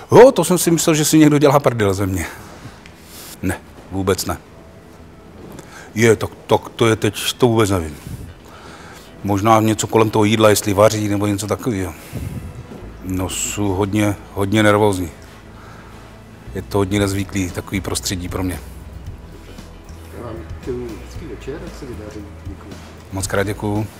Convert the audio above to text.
Jo, to jsem si myslel, že si někdo dělá prdel ze mě. Ne, vůbec ne. To je teď, to vůbec nevím. Možná něco kolem toho jídla, jestli vaří, nebo něco takového. No, jsou hodně nervózní. Je to hodně nezvyklý, takový prostředí pro mě. Já vám přeju hezký večer, jak se vydaří. Děkuji. Moc krát děkuju.